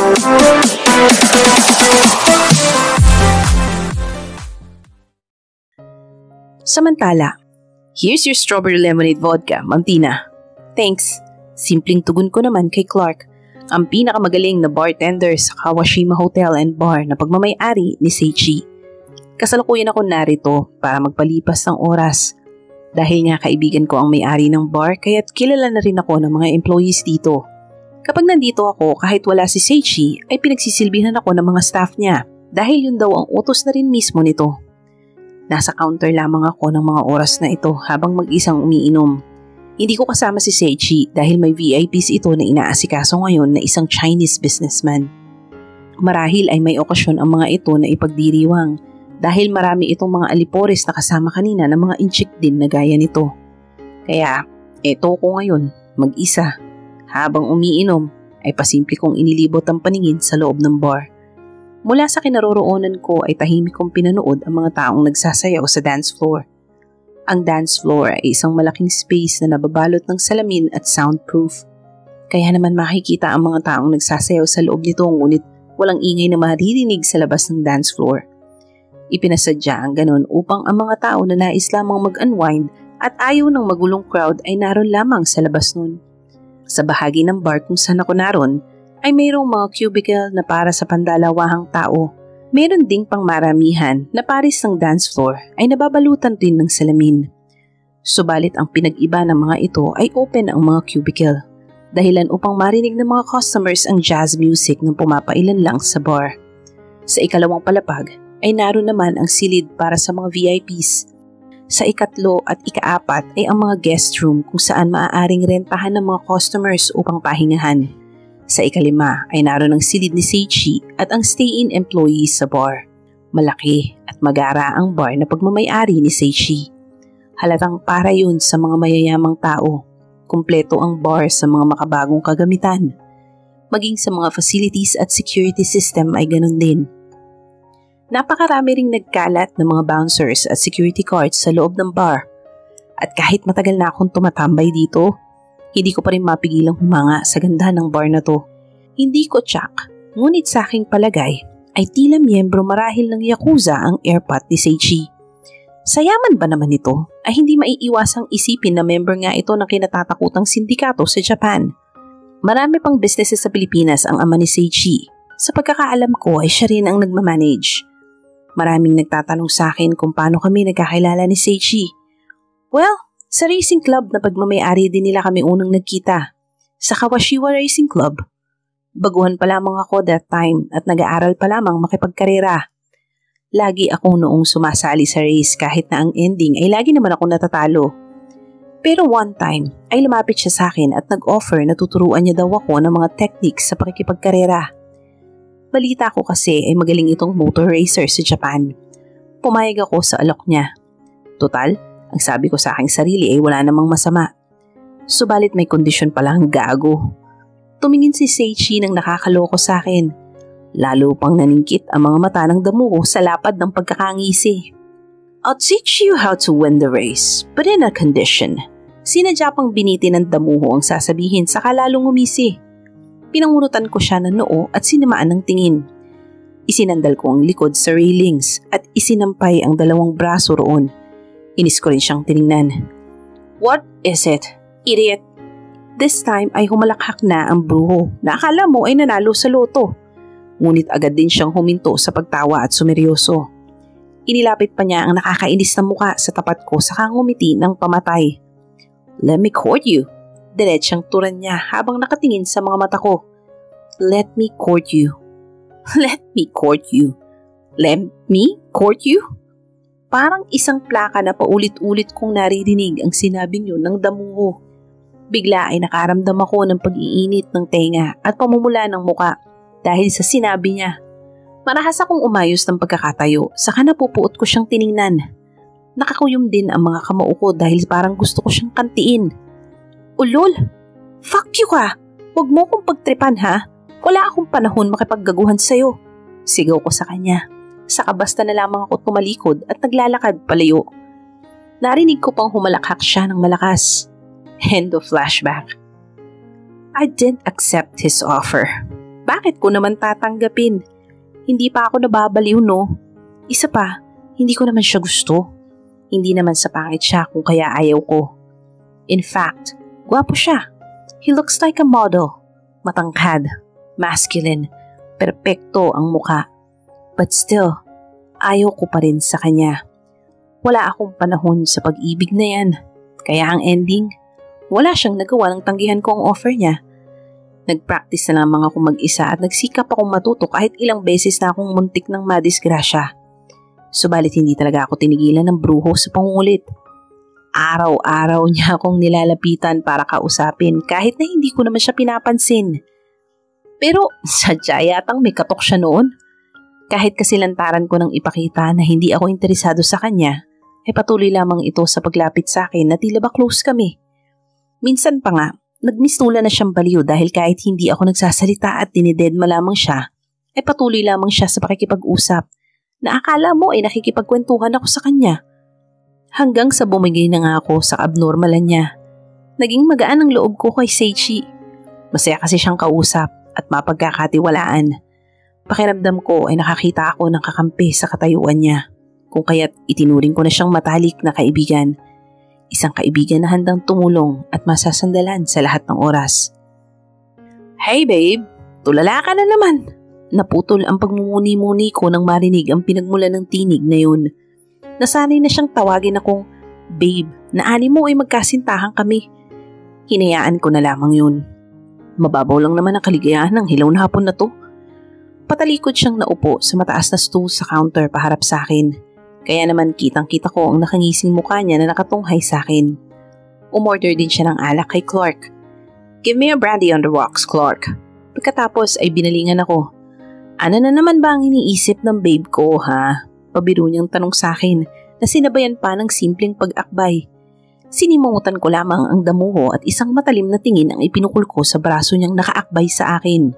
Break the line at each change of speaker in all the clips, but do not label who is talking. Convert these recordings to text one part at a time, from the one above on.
Samantala, here's your strawberry lemonade vodka, Ma'am Tina. Thanks. Simpleng tugon ko naman kay Clark, ang pinakamagaling na bartender sa Kawashima Hotel and Bar na pagmamay-ari ni Seichi. Kasalukuyan ako narito para magpalipas ng oras. Dahil nga kaibigan ko ang may-ari ng bar kaya't kilala na rin ako ng mga employees dito. Kapag nandito ako kahit wala si Seichi ay pinagsisilbihan ako ng mga staff niya dahil yun daw ang utos na rin mismo nito. Nasa counter lamang ako ng mga oras na ito habang mag-isang umiinom. Hindi ko kasama si Seichi dahil may VIPs ito na inaasikaso ngayon na isang Chinese businessman. Marahil ay may okasyon ang mga ito na ipagdiriwang dahil marami itong mga alipores na kasama kanina ng mga inchik din na gaya nito. Kaya eto ko ngayon mag-isa. Habang umiinom ay pasimple kong inilibot ang paningin sa loob ng bar. Mula sa kinaroroonan ko ay tahimik kong pinanood ang mga taong nagsasayaw sa dance floor. Ang dance floor ay isang malaking space na nababalot ng salamin at soundproof. Kaya naman makikita ang mga taong nagsasayaw sa loob nito ngunit walang ingay na maririnig sa labas ng dance floor. Ipinasadya ang ganon upang ang mga tao na nais lamang mag-unwind at ayaw ng magulong crowd ay naroon lamang sa labas nun. Sa bahagi ng bar kung saan ako naroon, ay mayroong mga cubicle na para sa pandalawahang tao. Meron ding pangmaramihan na paris ng dance floor ay nababalutan din ng salamin. Subalit ang pinag-iba ng mga ito ay open ang mga cubicle, dahilan upang marinig ng mga customers ang jazz music na pumapailan lang sa bar. Sa ikalawang palapag ay naroon naman ang silid para sa mga VIPs. Sa ikatlo at ikaapat ay ang mga guest room kung saan maaaring rentahan ng mga customers upang pahingahan. Sa ikalima ay naroon ang silid ni Seichi at ang stay-in employees sa bar. Malaki at magara ang bar na pagmamay-ari ni Seichi. Halatang para yun sa mga mayayamang tao. Kumpleto ang bar sa mga makabagong kagamitan. Maging sa mga facilities at security system ay ganun din. Napakarami ring nagkalat ng mga bouncers at security guards sa loob ng bar. At kahit matagal na akong tumatambay dito, hindi ko pa rin mapigilang humanga sa ganda ng bar na to. Hindi ko tsak, ngunit sa aking palagay ay tila miyembro marahil ng Yakuza ang airpot ni Seichi. Sayaman ba naman ito ay hindi maiiwasang isipin na member nga ito ng kinatatakutang sindikato sa Japan. Marami pang businesses sa Pilipinas ang ama ni Seichi. Sa pagkakaalam ko ay siya rin ang nagmamanage. Maraming nagtatanong sa akin kung paano kami nagkakilala ni Seichi. Well, sa racing club na pagmamay-ari din nila kami unang nagkita. Sa Kawashima Racing Club. Baguhan pa lamang ako that time at nag-aaral pa lamang makipagkarera. Lagi akong noong sumasali sa race kahit na ang ending ay lagi naman ako natatalo. Pero one time ay lumapit siya sa akin at nag-offer na tuturuan niya daw ako ng mga techniques sa pakikipagkarera. Balita ko kasi ay magaling itong motor racer sa Japan. Pumayag ako sa alok niya. Total, ang sabi ko sa aking sarili ay wala namang masama. Subalit may kondisyon palang gago. Tumingin si Seichi nang nakakaloko sa akin. Lalo pang naningkit ang mga mata ng damo ko sa lapad ng pagkakangisi. I'll teach you how to win the race, but in a condition. Sinadya pang biniti ng damuho ang sasabihin saka lalong umisi. Pinangurutan ko siya ng noo at sinimaan ng tingin. Isinandal ko ang likod sa railings at isinampay ang dalawang braso roon. Inis ko rin siyang tiningnan. What is it, idiot? This time ay humalakhak na ang bruho na akala mo ay nanalo sa loto. Ngunit agad din siyang huminto sa pagtawa at sumeryoso. Inilapit pa niya ang nakakainis na muka sa tapat ko saka ngumiti ng pamatay. Let me court you. Diretsang turan niya habang nakatingin sa mga mata ko. Let me court you. Let me court you. Let me court you? Parang isang plaka na paulit-ulit kong naririnig ang sinabing yun ng damuho. Bigla ay nakaramdam ako ng pag-iinit ng tenga at pamumula ng muka dahil sa sinabi niya. Marahas akong umayos ng pagkakatayo saka napupuot ko siyang tiningnan. Nakakuyom din ang mga kamao ko dahil parang gusto ko siyang kantiin. Ulol! Fuck you ka! Huwag mo kong pagtripan ha! Wala akong panahon makipaggaguhan sa'yo. Sigaw ko sa kanya. Saka basta na lamang ako tumalikod at naglalakad palayo. Narinig ko pang humalakhak siya ng malakas. End of flashback. I didn't accept his offer. Bakit ko naman tatanggapin? Hindi pa ako nababaliw, no? Isa pa, hindi ko naman siya gusto. Hindi naman sa pangit siya kung kaya ayaw ko. In fact, gwapo siya. He looks like a model. Matangkad, masculine, perpekto ang muka. But still, ayaw ko pa rin sa kanya. Wala akong panahon sa pag-ibig na yan. Kaya ang ending, wala siyang nagawa ng tanggihan ko ang offer niya. Nag-practice na lamang ako mag-isa at nagsikap akong matuto kahit ilang beses na akong muntik ng madisgrasya. Subalit hindi talaga ako tinigilan ng bruho sa pangungulit. Araw-araw niya akong nilalapitan para kausapin kahit na hindi ko naman siya pinapansin. Pero sadya yatang may katok siya noon. Kahit kasilantaran ko nang ipakita na hindi ako interesado sa kanya, ay patuloy lamang ito sa paglapit sa akin na tila ba close kami. Minsan pa nga, nagmistula na siyang baliw dahil kahit hindi ako nagsasalita at dinidedma lamang siya, ay patuloy lamang siya sa pakikipag-usap na akala mo ay nakikipagkwentuhan ako sa kanya. Hanggang sa bumigay na nga ako sa abnormalan niya. Naging magaan ang loob ko kay Seichi. Masaya kasi siyang kausap at mapagkakatiwalaan. Pakiramdam ko ay nakakita ako ng kakampi sa katayuan niya. Kung kaya't itinuring ko na siyang matalik na kaibigan. Isang kaibigan na handang tumulong at masasandalan sa lahat ng oras. Hey babe, tulala ka na naman. Naputol ang pagmumuni-muni ko nang marinig ang pinagmulan ng tinig na yun. Nasanay na siyang tawagin akong babe na ani mo ay magkasintahan kami. Hinayaan ko na lamang yun. Mababaw lang naman ang kaligayahan ng hilaw na hapon na to. Patalikod siyang naupo sa mataas na stool sa counter paharap sa akin. Kaya naman kitang-kita ko ang nakangising mukha niya na nakatunghay sa akin. Umorder din siya ng alak kay Clark. Give me a brandy on the rocks, Clark. Pagkatapos ay binalingan ako. Ano na naman ba ang iniisip ng babe ko, ha? Pabiro niyang tanong sa akin na sinabayan pa ng simpleng pag-akbay. Sinimutan ko lamang ang damuho at isang matalim na tingin ang ipinukul ko sa braso niyang nakaakbay sa akin.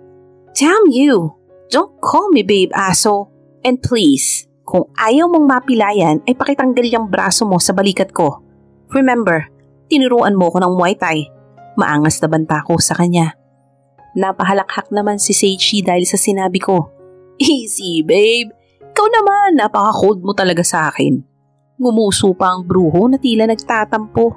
Damn you! Don't call me babe, aso. And please, kung ayaw mong mapilayan ay pakitanggal yung braso mo sa balikat ko. Remember, tinuruan mo ko ng Muay Thai. Maangas na banta ko sa kanya. Napahalakhak naman si Seichi dahil sa sinabi ko. Easy babe, ikaw naman napaka-cold mo talaga sa akin. Ngumuso pa ang bruho na tila nagtatampo.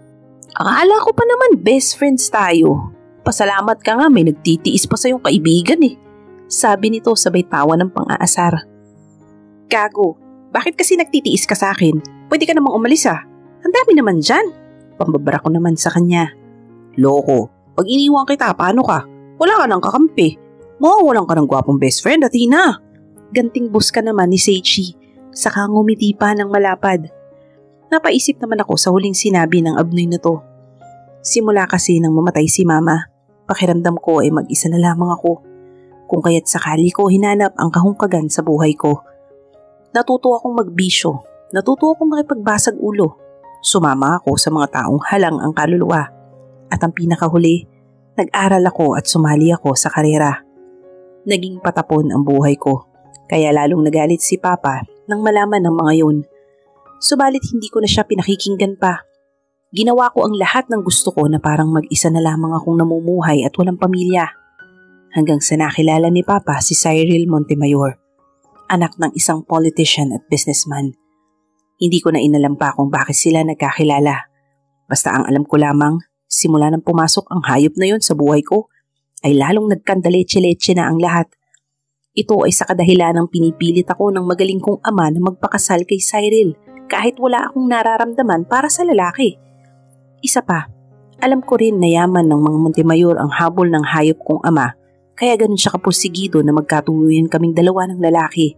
Akala ko pa naman best friends tayo. Pasalamat ka nga may nagtitiis pa sa iyong kaibigan eh. Sabi nito sabay tawa ng pang-aasar. Gago, bakit kasi nagtitiis ka sa akin? Pwede ka namang umalis ah. Ang dami naman dyan. Pambabara ko naman sa kanya. Loko, pag iniwan kita, paano ka? Wala ka nang kakampi. Mawawalan ka ng gwapong best friend, Athena. Ganting bus ka naman ni Seichi. Saka ngumiti pa ng malapad. Napaisip naman ako sa huling sinabi ng abnoy na to. Simula kasi nang mamatay si mama, pakiramdam ko ay mag-isa na lamang ako. Kung kaya't sakali ko hinanap ang kahungkagan sa buhay ko. Natuto akong magbisyo, natuto akong makipagbasag ulo. Sumama ako sa mga taong halang ang kaluluwa. At ang pinakahuli, nag-aral ako at sumali ako sa karera. Naging patapon ang buhay ko, kaya lalong nagalit si Papa nang malaman ng mga yun. Subalit hindi ko na siya pinakikinggan pa. Ginawa ko ang lahat ng gusto ko na parang mag-isa na lamang akong namumuhay at walang pamilya. Hanggang sa nakilala ni Papa si Cyril Montemayor, anak ng isang politician at businessman. Hindi ko na inalam pa kung bakit sila nagkakilala. Basta ang alam ko lamang, simula nang pumasok ang hayop na yon sa buhay ko, ay lalong nagkandaletse-letse na ang lahat. Ito ay sa kadahilan ng pinipilit ako ng magaling kong ama na magpakasal kay Cyril kahit wala akong nararamdaman para sa lalaki. Isa pa, alam ko rin na yaman ng mga Montemayor ang habol ng hayop kong ama kaya ganun siya kapursigido na magkatuluyan kaming dalawa ng lalaki.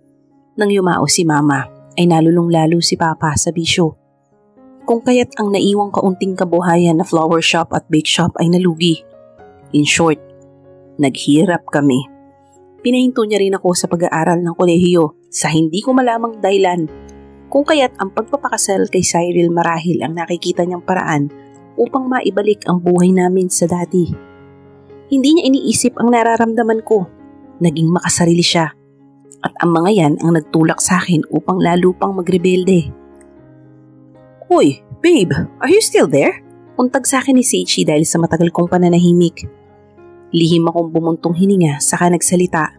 Nang yumao si mama ay nalulung lalo si Papa sa bisyo. Kung kaya't ang naiwang kaunting kabuhayan na flower shop at bake shop ay nalugi. In short, naghirap kami. Pinahinto niya rin ako sa pag-aaral ng kolehiyo sa hindi ko malamang dahilan. Kung kaya't ang pagpapakasal kay Cyril marahil ang nakikita niyang paraan upang maibalik ang buhay namin sa dati. Hindi niya iniisip ang nararamdaman ko. Naging makasarili siya. At ang mga yan ang nagtulak sa akin upang lalo pang magrebelde. Hoy, babe, are you still there? Untag sa akin ni Seichi dahil sa matagal kong pananahimik. Lihim akong bumuntong hininga saka nagsalita.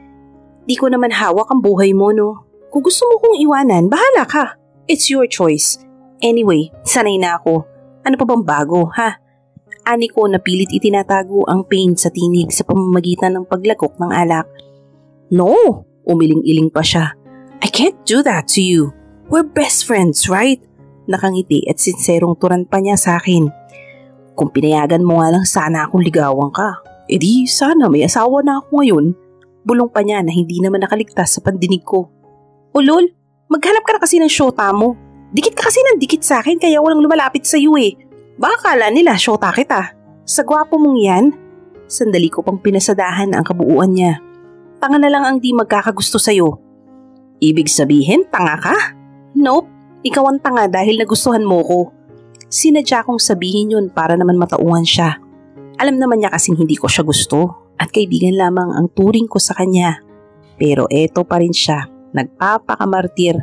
Di ko naman hawak ang buhay mo, no? Kung gusto mo kong iwanan, bahala ka. It's your choice. Anyway, sanay na ako. Ano pa bang bago, ha? Ani ko na pilit itinatago ang pain sa tinig sa pamamagitan ng paglagok ng alak. No! Umiling-iling pa siya. I can't do that to you. We're best friends, right? Nakangiti at sinserong turan pa niya sa akin. Kung pinayagan mo nga lang sana akong ligawan ka, edi sana may asawa na ako ngayon. Bulong pa niya na hindi naman nakaligtas sa pandinig ko. Ulol, maghanap ka na kasi ng syota mo. Dikit ka kasi ng dikit sa akin kaya walang lumalapit sa iyo eh. Baka kala nila syota kita. Sa gwapo mong yan. Sandali ko pang pinasadahan ang kabuuan niya. Tanga na lang ang di magkakagusto sa'yo. Ibig sabihin, tanga ka? Nope, ikaw ang tanga dahil nagustuhan mo ko. Sinadya kong sabihin yun para naman matauhan siya. Alam naman niya kasing hindi ko siya gusto at kaibigan lamang ang turing ko sa kanya. Pero eto pa rin siya, nagpapakamartir.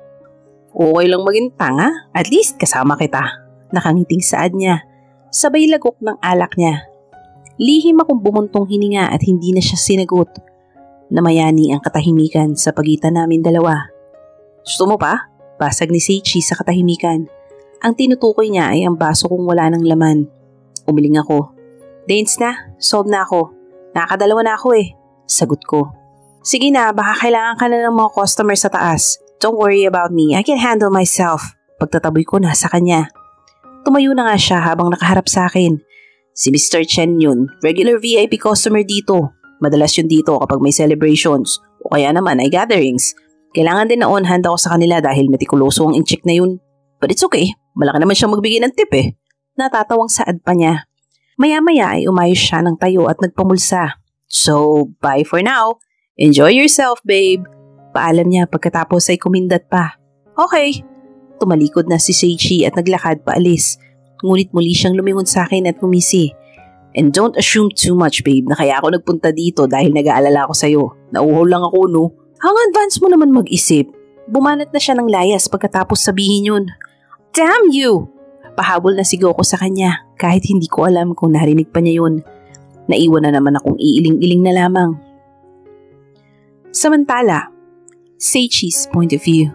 Okay lang maging tanga, at least kasama kita. Nakangiting saad niya, sabay lagok ng alak niya. Lihim akong bumuntong hininga at hindi na siya sinagot. Namayani ang katahimikan sa pagitan namin dalawa. Gusto mo pa? Basag ni Seichi sa katahimikan. Ang tinutukoy niya ay ang baso kong wala ng laman. Umiling ako. Dance na, solve na ako. Nakakadalawa na ako eh. Sagot ko. Sige na, baka kailangan ka na ng mga customer sa taas. Don't worry about me, I can handle myself. Pagtataboy ko na sa kanya. Tumayo na nga siya habang nakaharap sa akin. Si Mr. Chen yun, regular VIP customer dito. Madalas yun dito kapag may celebrations o kaya naman ay gatherings. Kailangan din na on hand ako sa kanila dahil metikuloso ang in-check na yun. But it's okay, malaki naman siyang magbigay ng tip eh. Natatawang saad pa niya. Maya-maya ay umayos siya ng tayo at nagpamulsa. So, bye for now. Enjoy yourself, babe. Paalam niya pagkatapos ay kumindat pa. Okay. Tumalikod na si Seichi at naglakad paalis. Ngunit muli siyang lumingon sa akin at ngumisi. And don't assume too much, babe, na kaya ako nagpunta dito dahil nag-aalala ako sa'yo. Nauhol lang ako, no? Ang advance mo naman mag-isip. Bumanat na siya ng layas pagkatapos sabihin yun. Damn you! Pahabol na sigaw ko sa kanya kahit hindi ko alam kung narinig pa niya yun. Naiwan na naman akong iiling-iling na lamang. Samantala, Seichi's point of view.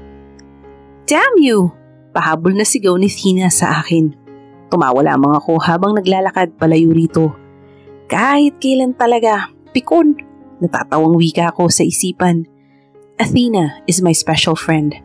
Damn you! Pahabol na sigaw ni Thina sa akin. Tumawa lamang ako habang naglalakad palayo rito. Kahit kailan talaga, pikon. Natatawang wika ko sa isipan. Athena is my special friend.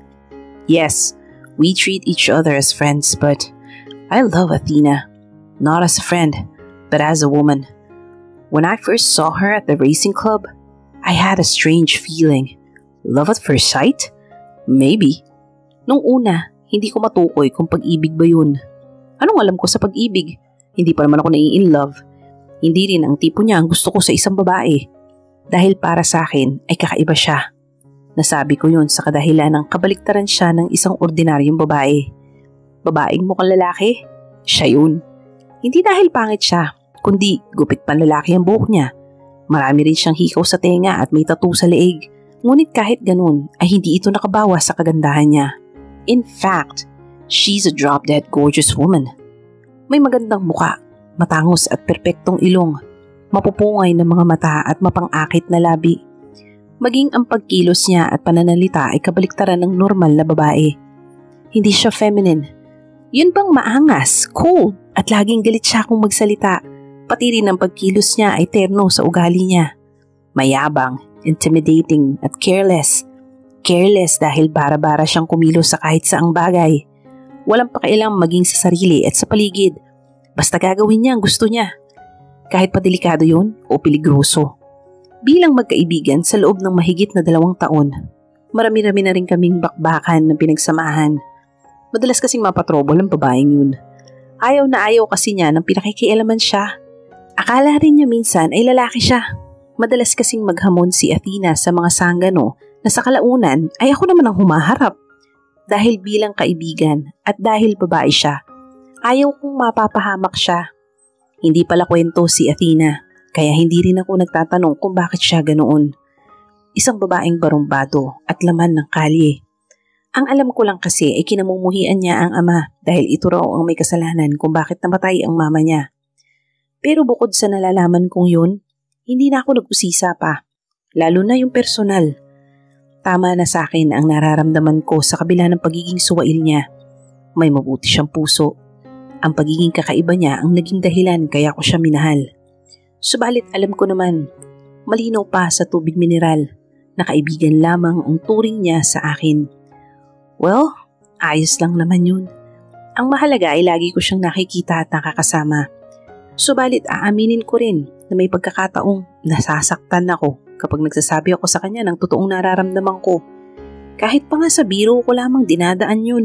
Yes, we treat each other as friends, but I love Athena. Not as a friend, but as a woman. When I first saw her at the racing club, I had a strange feeling. Love at first sight? Maybe. Nung una, hindi ko matukoy kung pag-ibig ba yun. Anong alam ko sa pag-ibig? Hindi pa naman ako nai-in love. Hindi rin ang tipo niya ang gusto ko sa isang babae. Dahil para sa akin ay kakaiba siya. Nasabi ko yun sa kadahilan ng kabaliktaran siya ng isang ordinaryong babae. Babaeng mukhang lalaki? Siya yun. Hindi dahil pangit siya, kundi gupit panlalaki ang buhok niya. Marami rin siyang hikaw sa tenga at may tattoo sa leeg. Ngunit kahit ganun ay hindi ito nakabawas sa kagandahan niya. In fact, she's a drop-dead gorgeous woman. May magandang muka, matangos at perpektong ilong, mapupungay na mga mata at mapang-akit na labi. Maging ang pagkilos niya at pananalita ay kabaliktaran ng normal na babae. Hindi siya feminine. Yun bang maangas, cold at laging galit siya kung magsalita. Pati rin ang pagkilos niya ay terno sa ugali niya. Mayabang, intimidating at careless. Careless dahil bara-bara siyang kumilos sa kahit saang bagay. Walang pakialam maging sa sarili at sa paligid. Basta gagawin niya ang gusto niya. Kahit pa delikado yun o peligroso. Bilang magkaibigan sa loob ng mahigit na 2 taon, marami-rami na rin kaming bakbakan ng pinagsamahan. Madalas kasing mapatrobol ang babaeng yun. Ayaw na ayaw kasi niya nang pinakikialaman siya. Akala rin niya minsan ay lalaki siya. Madalas kasing maghamon si Athena sa mga sanggano na sa kalaunan ay ako naman ang humaharap. Dahil bilang kaibigan at dahil babae siya, ayaw kong mapapahamak siya. Hindi pala kwento si Athena, kaya hindi rin ako nagtatanong kung bakit siya ganoon. Isang babaeng barumbado at laman ng kalye. Ang alam ko lang kasi ay kinamumuhian niya ang ama dahil ito raw ang may kasalanan kung bakit namatay ang mama niya. Pero bukod sa nalalaman kong yun, hindi na ako nag-usisa pa. Lalo na yung personal. Tama na sa akin ang nararamdaman ko sa kabila ng pagiging suwail niya. May mabuti siyang puso. Ang pagiging kakaiba niya ang naging dahilan kaya ko siya minahal. Subalit alam ko naman, malinaw pa sa tubig mineral na kaibigan lamang ang turing niya sa akin. Well, ayos lang naman yun. Ang mahalaga ay lagi ko siyang nakikita at nakakasama. Subalit aaminin ko rin na may pagkakataong nasasaktan ako kapag nagsasabi ako sa kanya ng totoong nararamdaman ko. Kahit pa nga sa biro ko lamang dinadaan yun.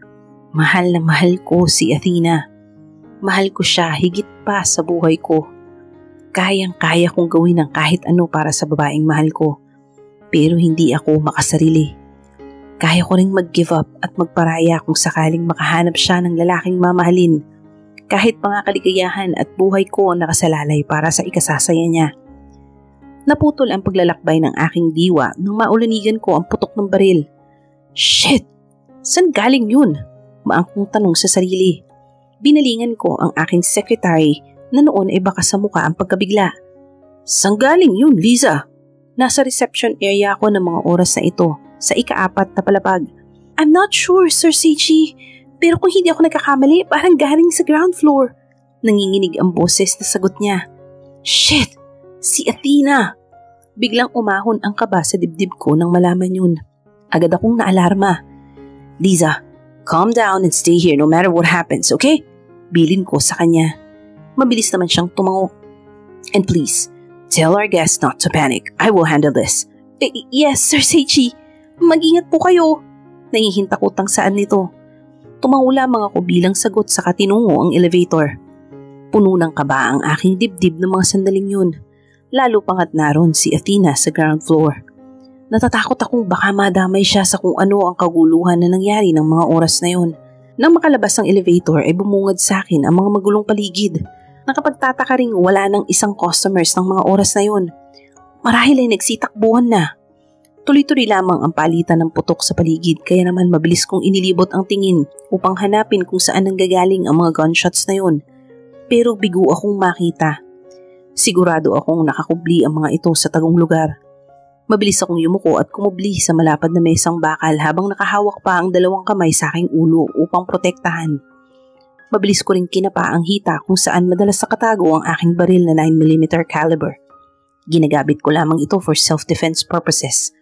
Mahal na mahal ko si Athena. Mahal ko siya higit pa sa buhay ko. Kayang-kaya kong gawin ang kahit ano para sa babaeng mahal ko. Pero hindi ako makasarili. Kaya ko ring mag-give up at magparaya kung sakaling makahanap siya ng lalaking mamahalin. Kahit pa nga kaligayahan at buhay ko ang nakasalalay para sa ikasasaya niya. Naputol ang paglalakbay ng aking diwa nang maulanigan ko ang putok ng baril. Shit! Saan galing yun? Maangkong tanong sa sarili. Binalingan ko ang aking secretary na noon ay baka sa mukha ang pagkabigla. Saan galing yun, Liza? Nasa reception area ako ng mga oras na ito sa ika-4 na palapag. I'm not sure, Sir Seichi. Pero kung hindi ako nagkakamali, parang galing sa ground floor. Nanginginig ang boses na sagot niya. Shit! Si Athena! Biglang umahon ang kaba sa dibdib ko nang malaman yun. Agad akong naalarma. Liza, calm down and stay here no matter what happens, okay? Bilin ko sa kanya. Mabilis naman siyang tumango. And please, tell our guests not to panic. I will handle this. Yes, Sir Seichi. Mag-ingat po kayo. Nangihintakotang saan nito. Tumango lamang ako bilang sagot sa katinungo ang elevator. Puno ng kaba ang aking dibdib ng mga sandaling yun. Lalo pangat naroon si Athena sa ground floor. Natatakot akong baka madamay siya sa kung ano ang kaguluhan na nangyari ng mga oras na yun. Nang makalabas ang elevator ay bumungad sa akin ang mga magulong paligid. Nakapagtataka ring wala ng isang customers ng mga oras na yun. Marahil ay nagsitakbuhan na. Tuloy-tuloy lamang ang palitan ng putok sa paligid kaya naman mabilis kong inilibot ang tingin upang hanapin kung saan nanggagaling ang mga gunshots na yun. Pero bigo akong makita. Sigurado akong nakakubli ang mga ito sa tagong lugar. Mabilis akong yumuko at kumubli sa malapad na mesang bakal habang nakahawak pa ang 2 kamay sa aking ulo upang protektahan. Mabilis ko ring kinapa ang hita kung saan madalas nakatago ang aking baril na 9mm caliber. Ginagamit ko lamang ito for self-defense purposes.